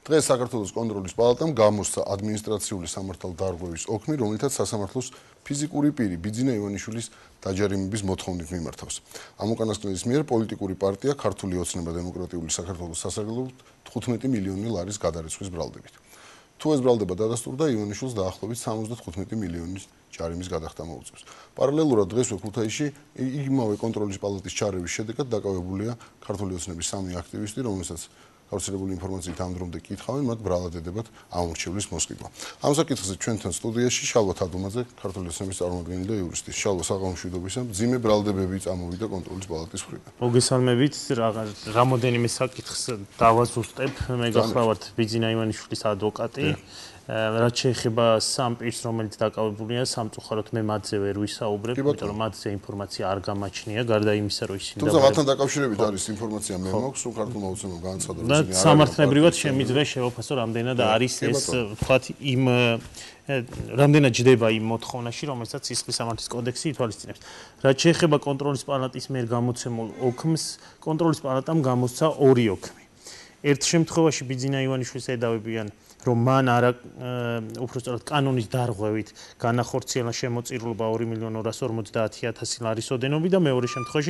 დღეს საქართველოს კონტროლის პალატამ გამოსცა ადმინისტრაციული სამართალდარღვევის ოქმი, რომლითაც სასამართლოს ფიზიკური პირი ბიძინა ივანიშვილის დაჯარიმების მოთხოვნით მიმართავს. ამ უკანასკნელის მიერ პოლიტიკური პარტია ქართული ოცნება დემოკრატიული საქართველოს სასარგებლოდ 15 მილიონი ლარის გადარიცხვის ბრალდებით. თუ ეს ბრალდება დადასტურდა, ივანიშვილს დაახლოებით 75 მილიონის ჯარიმის გადახდა მოუწევს. პარალელურად დღესვე ქუთაისში იმავე კონტროლის პალატის ჩარევის შედეგად დაკავებულია ქართული ოცნების 3 აქტივისტი, რომელსაც გავრცელებული ინფორმაციით ამ დრომდე კითხავენ, მათ ბრალად ედებათ ამორჩევლის მოსყიდვა. ამ საკითხზე ჩვენთან სტუდიაში შალვა თადუმაძე, ქართული ოცნების წარმომადგენელი და იურისტი. შალვა, საღამოშვიდობისა, მძიმე ბრალდებები წამოვიდა კონტროლის პალატის მხრიდან. მოგესალმებით, რამოდენიმე საკითხს დავაზუსტებ. მე გახლავართ ბიძინა ივანიშვილის ადვოკატი. რაც შეეხება სამ პირს, რომელიც დაკავებულია, სამწუხაროდ მე მათზე ვერ ვისაუბრებ, იმიტომ რომ მათზე ინფორმაცია არ გამაჩნია, გარდა იმისა, რომ ისინი თუმცა მათთან დაკავშირებით არის ინფორმაცია მე მაქვს, სულ ქართულმა ოცნებამ განაცხადა, რომ ისინი სამართლებრივად შემიძლია შევაფასო, რამდენად არის ეს, ვთქვათ, იმ რამდენად ჯდება იმ მოთხოვნაში, რომელსაც სისხლის სამართლის კოდექსი ითვალისწინებს. რაც შეეხება კონტროლის პალატის მიერ გამოცემულ ოქმს, კონტროლის პალატამ გამოსცა 2 ოქმი. ერთ შემთხვევაში ბიძინა ივანიშვილს ედავებიან, რომ მან არა უბრალოდ კანონის დარღვევით განახორციელა შემოწირულობა 2.250.000 ლარის ოდენობით და მეორე შემთხვევაში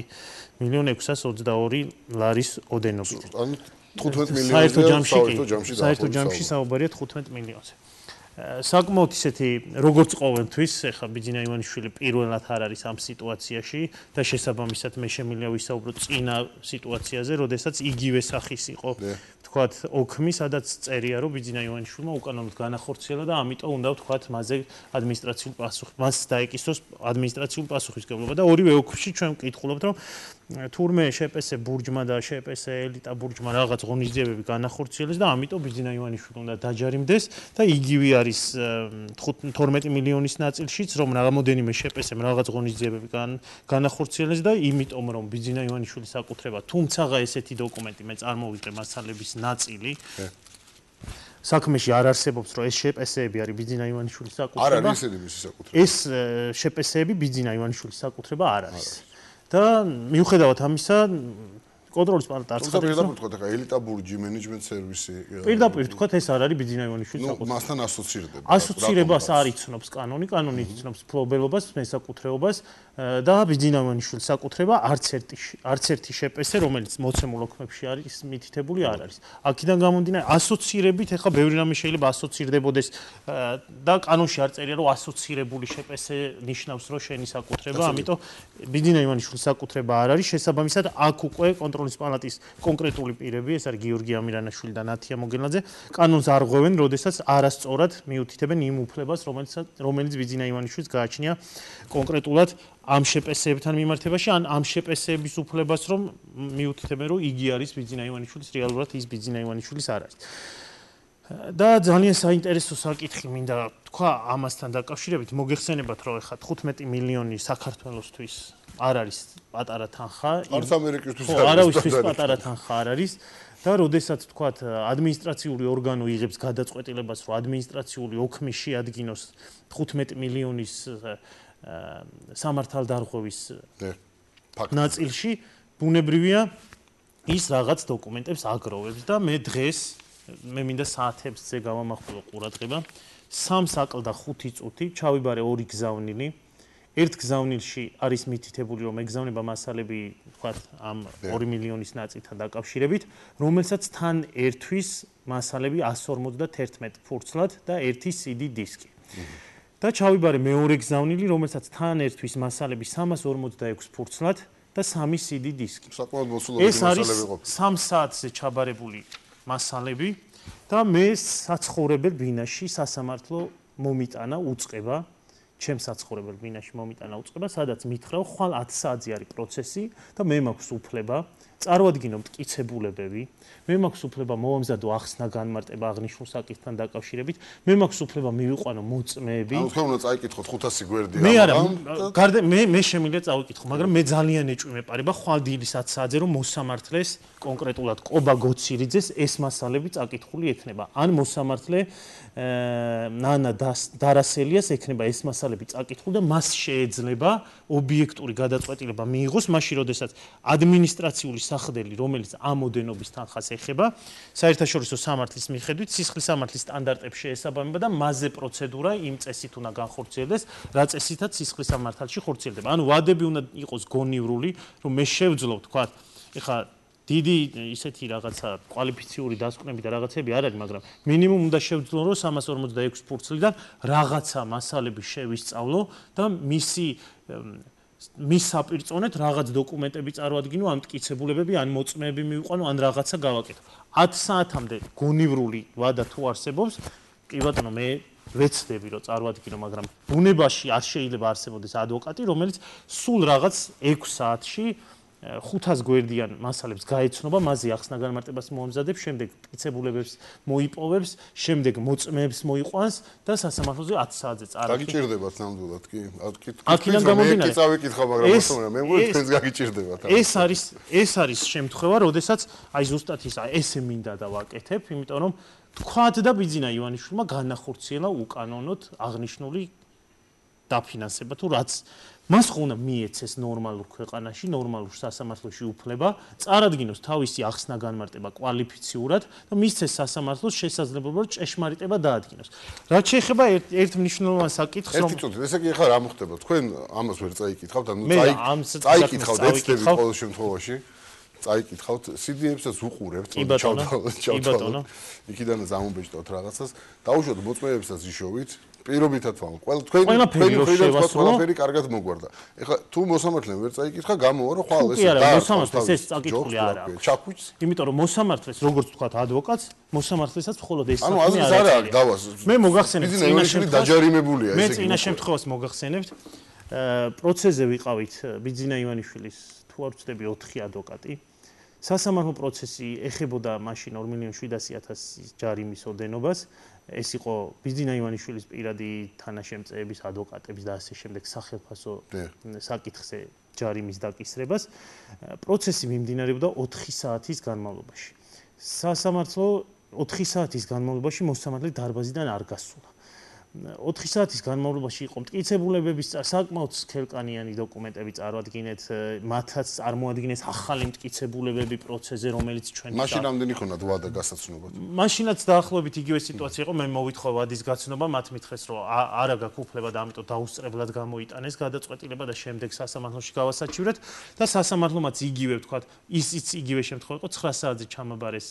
12.622 ლარის ოდენობით. ანუ 15 მილიონი საერთო ჯამში საუბარია 15 მილიონზე. საკმაოდ ისეთი როგორც ყოველთვის, ეხლა ბიძინა ივანიშვილი პირველად არ არის ამ სიტუაციაში და შესაბამისად მე შემიძლია ვისაუბრო წინა სიტუაციაზე, როდესაც იგივე სახის იყო ვთქვათ ოქმი, სადაც წერია, რომ ბიძინა ივანიშვილმა უკანონოდ განახორციელა და ამიტომ უნდა ვთქვათ მასზე ადმინისტრაციული პასუხი, მას დაეკისროს ადმინისტრაციული პასუხისმგებლობა და ორივე ოქმში ჩვენ ვკითხულობთ, რომ თურმე შეპესე ბურჯმა და შეპესე ელიტა ბურჯმა რაღაც ღონისძიებები განახორციელეს და ამიტომ ბიძინა ივანიშვილი უნდა დაჯარიმდეს და იგივე არის 12 მილიონის ნაწილშიც, რომ რამოდენიმე შეპესემ რაღაც ღონისძიებები განახორციელეს და იმიტომ რომ ბიძინა ივანიშვილის საკუთრება, თუმცაღა ესეთი დოკუმენტი მე წარმოვიდგე მასალების ნაწილი საქმეში არ არსებობს, რომ ეს შეპესეები არის ბიძინა ივანიშვილის საკუთრება. არ არის ესეთი მისი საკუთრება. ეს შეპესეები ბიძინა ივანიშვილის საკუთრება არ არის. და მიუხედავად ამისა, კონტროლის პალატა არ ცხადებს, რომ თქვა ეხა ელიტა ბურჯი, მენეჯმენტ სერვისი. პირდაპირ თქვა ეს არ არის ბიძინა ივანიშვილის საკუთრება. მასთან ასოცირდება. ასოცირებას არ იცნობს კანონი, კანონი იცნობს ფლობელობას, მესაკუთრეობას და ბიძინა ივანიშვილის საკუთრება არც ერთი შეპესე, რომელიც მოცემულ ოქმებში არის მითითებული არ არის. აქედან გამომდინარე, ასოცირებით ეხლა ბევრი რამე შეიძლება ასოცირდებოდეს და კანონში არ წერია, რომ ასოცირებული შეპესე ნიშნავს, რომ შენი საკუთრება, ამიტომ ბიძინა ივანიშვილის საკუთრება არ არის, შესაბამისად აქ უკვე კონტროლის პალატის კონკრეტული პირები, ეს არის გიორგი ამირანაშვილი და ნათია მოგელაძე, კანონს არღვევენ, როდესაც არასწორად მიუთითებენ იმ უფლებას, რომელიც ბიძინა ივანიშვილს გააჩნია კონკრეტულად ამ შეპესეებთან მიმართებაში, ან ამ შეპესეების უფლებას, რომ მიუთითებენ, რომ იგი არის ბიძინა ივანიშვილის, რეალურად ის ბიძინა ივანიშვილის არ არის. და ძალიან საინტერესო საკითხი მინდა თქვა ამასთან დაკავშირებით, მოგეხსენებათ, რომ ეხლა 15 მილიონი საქართველოსთვის არ არის პატარა თანხა, არც ამერიკისთვის არავისთვის პატარა თანხა არ არის და როდესაც თქვათ ადმინისტრაციული ორგანო იღებს გადაწყვეტილებას, რომ ადმინისტრაციული ოქმი შეადგინოს 15 მილიონის სამართალდარღვევის ნაწილში, ბუნებრივია ის რაღაც დოკუმენტებს აგროვებს და მე დღეს მე მინდა საათებზე გავამახვილო ყურადღება 3 საკლდა 5 წუთი ჩავიბარე 2 გზავნილი. ერთ გზავნილში არის მითითებული, რომ ეგზავნება მასალები, ვთქვათ, ამ 2 მილიონის ნაწილთან დაკავშირებით, რომელსაც თან ერთვის მასალები 151 ფურცლად და 1 CD დისკი. და ჩავიბარე მეორე გზავნილი, რომელსაც თან ერთვის მასალები 346 ფურცლად და 3 CD დისკი. საკმაოდ მოსულობელი მასალები ყოფილა. 3 საათზე ჩაბარებული მასალები და მე საცხოვრებელ ბინაში სასამართლო მომიტანა უწყება, ჩემს საცხოვრებელ ბინაში მომიტანა უწყება, სადაც მითხრა, ხვალ 10 საათზე არის პროცესი და მე მაქვს უფლება წარვადგინო მტკიცებულებები, მე მაქვს უფლება მოვამზადო ახსნა განმარტება აღნიშნულ საკითხთან დაკავშირებით, მე მაქვს უფლება მივიყვანო მოწმეები. ანუ თქვენ უნდა წაიკითხოთ 500 გვერდი მე არა, გარდა მე შემიძლია წავიკითხო, მაგრამ მე ძალიან ეჭვი მეპარება ხვალ დილის 10 საათზე რომ მოსამართლეს კონკრეტულად ყობა გოცირიძეს ეს მასალები წაკითხული ექნება. ან მოსამართლე ნანა დარასელიას ექნება ეს მასალები წაკითხული და მას შეეძლება ობიექტური გადაწყვეტილება მიიღოს, მაშინ როდესაც ადმინისტრაციული მოსახდელი, რომელიც ამ ოდენობის თანხას ეხება, საერთაშორისო სამართლის მიხედვით სისხლის სამართლის სტანდარტებს შეესაბამება და მასზე პროცედურა იმ წესით უნდა განხორციელდეს, რა წესითაც სისხლის სამართალში ხორციელდება. ანუ ვადები უნდა იყოს გონივრული, რომ მე შევძლო, თქვა, ეხა დიდი ისეთი რაღაცა კვალიფიციური დასკვნები და რაღაცები არ არის, მაგრამ მინიმუმ უნდა შევძლო, რომ 346 ფურცლიდან რაღაცა მასალები შევისწავლო და მის საპირწონეთ რაღაც დოკუმენტები წარმოადგინო, ან მტკიცებულებები, ან მოწმეები მივიყვანო, ან რაღაცა გავაკეთო. 10 საათამდე გონივრული ვადა თუ არსებობს, კი ბატონო, მე ვეცდები რომ წარმოადგინო, მაგრამ ბუნებაში არ შეიძლება არსებობდეს ადვოკატი, რომელიც სულ რაღაც 6 საათში 500 გვერდიან მასალებს გაეცნობა, მასზე ახსნა განმარტებას მოამზადებს, შემდეგ მტკიცებულებებს მოიპოვებს, შემდეგ მოწმეებს მოიყვანს და სასამართლოზე 10 საათზე წარიღებს. გაგიჭირდებათ ნამდვილად კი? აქედან გამომდინარე. მე წავიკითხავ, მაგრამ მოსწონია, მე მგონი თქვენს გაგიჭირდებათ. ეს არის შემთხვევა, როდესაც აი ზუსტად ესე მინდა და ვაკეთებ, იმიტომ რომ თქვათ და ბიძინა ივანიშვილმა განახორციელა უკანონოდ აღნიშნული დაფინანსება თუ რაც მას ხო უნდა მიეცეს ნორმალურ ქვეყანაში, ნორმალურ სასამართლოში უფლება, წარადგინოს თავისი ახსნა განმარტება კვალიფიციურად და მისცეს სასამართლოს შესაძლებლობა რომ ჭეშმარიტება დაადგინოს. რაც შეეხება ერთ მნიშვნელოვან საკითხს, რომ ერთი წუთი, ესე იგი ახლა რა მოხდება? თქვენ ამას ვერ წაიკითხავთ, ანუ წაიკითხავთ, ეცდები ყოველ შემთხვევაში. წაიკითხავთ, CD-ებსაც უყურებთ, ჩავთვალოთ. იქიდან ზამობეჭდოთ რაღაცას, დაუშვათ მოწმეებსაც იშოვით. პირობითად ვამბობ. თქვენი ყველაფერი კარგად მოგვარდა. ეხლა თუ მოსამართლემ ვერ წაიკითხა, გამოვა რომ ხვალ ესე და მოსამართლეს ეს წაკითხული არ აქვს. ჩაქვიც. იმიტომ რომ მოსამართლეს, როგორც ვთქვათ, ადვოკატს, მოსამართლესაც მხოლოდ ეს ანუ აზრის არ აქვს დავას. მე მოგახსენებთ წინა შემთხვევაში დაჯარიმებულია ესე იგი. მე წინა შემთხვევას მოგახსენებთ. პროცესზე ვიყავით ბიძინა ივანიშვილის, თუ არ ვცდები 4 ადვოკატი. სასამართლო პროცესი ეხებოდა მაშინ 2.700.000 ჯარიმის ოდენობას. ეს იყო ბიძინა ივანიშვილის პირადი თანაშემწეების, ადვოკატების და ასე შემდეგ სახელმწიფო საკითხზე ჯარიმის დაკისრებას. პროცესი მიმდინარეობდა 4 საათის განმავლობაში. სასამართლო 4 საათის განმავლობაში მოსამართლე დარბაზიდან არ გასულა. 4 საათის განმავლობაში იყო მტკიცებულებების საკმაოდ სქელკანიანი დოკუმენტები წარმოადგინეთ, მათაც წარმოადგინეს ახალი მტკიცებულებები პროცესზე, რომელიც ჩვენ მაშინ ამდენი ხონდათ ვადა გასაცნობად. მაშინაც დაახლოებით იგივე სიტუაცია იყო, მე მოვითხო ვადის გაცნობა, მათ მითხრეს, რომ არა გაქვს უფლება და ამიტომ დაუსწრებლად გამოიტანეს გადაწყვეტილება და შემდეგ სასამართლოში გავასაჩივრეთ და სასამართლომაც იგივე ვთქვათ, ისიც იგივე შემთხვევა იყო 9 საათზე ჩამაბარეს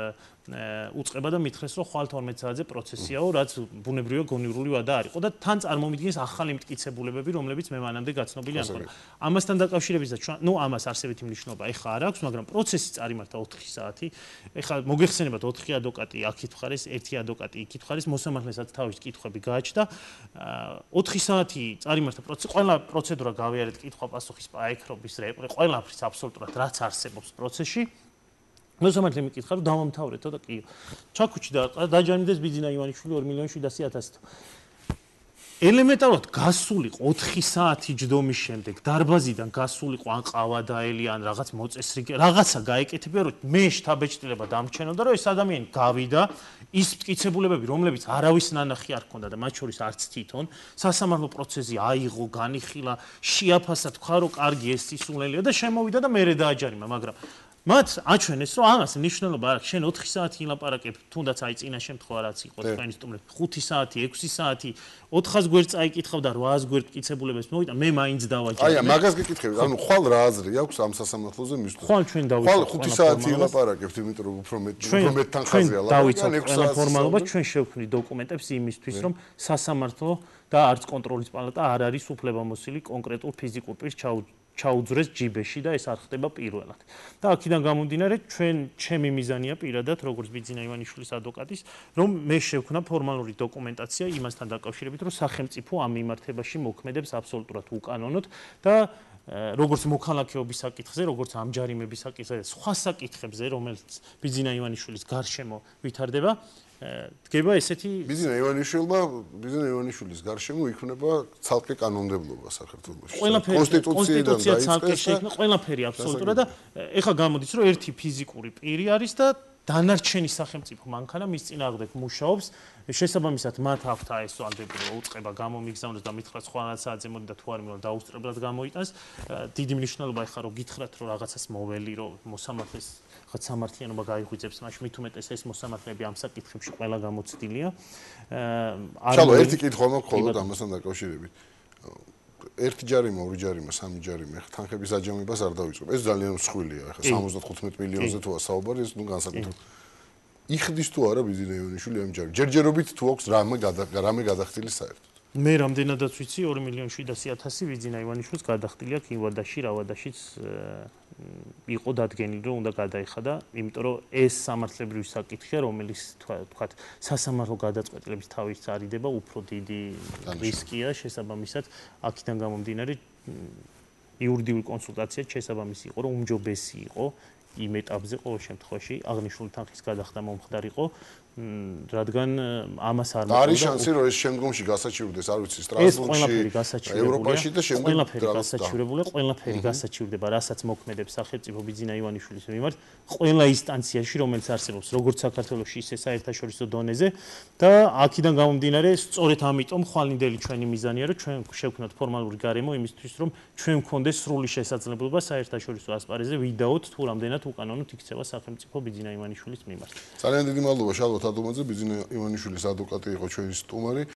უწყება და მითხრეს, რომ ხვალ 12 საათზე პროცესიაო, რაც ბუნებრივია გონივრული ვადა არ იყო და თან წარმომიდგენს ახალი მტკიცებულებები, რომლებიც მე მანამდე გაცნობილი არ მქონდა. ამასთან დაკავშირებითაც ჩვენ, ამას არსებითი მნიშვნელობა ეხლა არ აქვს, მაგრამ პროცესი წარიმართა 4 საათი. ეხლა მოგეხსენებათ 4 ადვოკატი აქ ითხარეს, 1 ადვოკატი იქ ითხარეს, მოსამართლესაც თავის კითხვები გააჩნდა. 4 საათი წარიმართა პროცესი, ყველა პროცედურა გავიარეთ, კითხვა-პასუხის პაექრობის რეპლიკა, ყველაფრის აბსოლუტურად რაც არსებობს პროცესში. მოსამართლე მიკითხა, რომ დავამთავრეთო და კი. ჩაქუჩი დაჯარიმდეს ბიძინა ივანიშვილი 2.700.000. ელემენტარულად გასულიყო 4 საათი ჯდომის შემდეგ, დარბაზიდან გასულიყო ან ყავა დაელი, ან რაღაც მოწესრიგე, რაღაცა გაეკეთებია, რომ მე შთაბეჭდილება დამჩენოდა, რომ ეს ადამიანი გავიდა, ის მტკიცებულებები, რომლებიც არავის ნანახი არ ჰქონდა და მათ შორის არც თვითონ, სასამართლო პროცესი აიღო, განიხილა, შეაფასა, თქვა, რომ კარგი ეს სისულელია და შემოვიდა და მერე დააჯარიმა, მაგრამ მათ აჩვენეს, რომ ამას მნიშვნელობა არ აქვს. შენ 4 საათი ილაპარაკებ, თუნდაც აი წინა შემთხვევა რაც იყო თქვენი სტუმრები, 5 საათი, 6 საათი, 400 გვერდს წაიკითხავ და 800 გვერდ მტკიცებულებებს მოვიდა, მე მაინც დავაჯერე. აი, მაგას გეკითხები, ანუ ხვალ რა აზრი აქვს ამ სასამართლოზე მისთვის? ხვალ ჩვენ დავიწყოთ. ხვალ 5 საათი ილაპარაკებთ, იმიტომ რომ უფრო მეტ თანხაზეა ლაპარაკი. ყველა ფორმალობა ჩვენ შევქმნით დოკუმენტებს იმისთვის, რომ სასამართლო და არც კონტროლის პალატა არ არის უფლებამოსილი კონკრეტულ ფიზიკურ პირს ჩაუძრეს ჯიბეში და ეს არ ხდება პირველად. და აქედან გამომდინარე, ჩემი მიზანია პირადად, როგორც ბიძინა ივანიშვილის ადვოკატის, რომ მე შევქმნა ფორმალური დოკუმენტაცია იმასთან დაკავშირებით, რომ სახელმწიფო ამ მიმართებაში მოქმედებს აბსოლუტურად უკანონოდ და როგორც მოქალაქეობის საკითხზე, როგორც ამ ჯარიმების საკითხზე, სხვა საკითხებზე, რომელიც ბიძინა ივანიშვილის გარშემო ვითარდება, დგება ესეთი ბიძინა ივანიშვილის გარშემო იქნება ცალკე კანონმდებლობა საქართველოში. კონსტიტუცია ცალკე შეიქმნა, ყველაფერი აბსოლუტურად და ეხლა გამოდის, რომ ერთი ფიზიკური პირი არის და დანარჩენი სახელმწიფო მანქანა მის წინააღმდეგ მუშაობს, შესაბამისად მათ აქვთ ეს ვალდებულება უწყება გამომიგზავნოს და მითხრათ სხვა რაღაცაძე მოდი და თუ არ მივალ დაუსწრებლად გამოიტანს. დიდი მნიშვნელობა ეხლა რომ გითხრათ რომ რაღაცას მოველი რომ მოსამართლეს რაღაც სამართლიანობა გაიღვიძებს, მაშინ მით უმეტეს ეს მოსამართლეები ამ საკითხებში ყველა გამოცდილია. ჩალო ერთი კითხვა მაქვს ხოლმე ამასთან დაკავშირებით. ერთი ჯარიმა, ორი ჯარიმა, სამი ჯარიმა, ხა თანხების აჯამებას არ დავიწყებ. ეს ძალიან მსხვილია, ხა 75 მილიონზე თუა საუბარი, ეს ნუ განსაკუთრებით. იხდის თუ არა ბიზნე ივანიშვილი ამ ჯერჯერობით თუ აქვს რამე გადახდილი საერთოდ. მე რამდენადაც ვიცი 2,700,000 ბიზნე ივანიშვილს გადახდილი აქვს ინვადაში, რავადაშიც იყო დადგენილი რომ უნდა გადაიხადა, იმიტომ რომ ეს სამართლებრივი საკითხია, რომელიც თქვათ სასამართლო გადაწყვეტილების თავის წარიდება უფრო დიდი რისკია, შესაბამისად აქედან გამომდინარე იურიდიული კონსულტაცია შესაბამისი იყო, რომ უმჯობესი იყო იმ ეტაპზე ყოველ შემთხვევაში აღნიშნული თანხის გადახდა მომხდარიყო, რადგან ამას არ მოხდა. არის შანსი რომ ეს შემდგომში გასაჩივრდეს, არ ვიცი, სტრასბურგში, ევროპაში და შემდგომ ყველაფერი გასაჩივრდება, რასაც მოქმედებს სახელმწიფო ბიძინა ივანიშვილის მიმართ, ყველა ინსტანციაში, რომელიც არსებობს, როგორც საქართველოში, ისე საერთაშორისო დონეზე და აქედან გამომდინარე, სწორედ ამიტომ ხვალინდელი ჩვენი მიზანია, რომ ჩვენ შევქმნათ ფორმალური გარემო იმისთვის, რომ ჩვენ გქონდეს სრული შესაძლებლობა საერთაშორისო ასპარეზზე ვიდაოთ თუ რამდენად უკანონოდ იქცევა სახელმწიფო ბიძინა ივანიშვილის მიმართ. ძალიან დიდი მადლობა შალვა თადუმაძე, ბიძინა ივანიშვილის ადვოკატი იყო ჩვენი სტუმარი.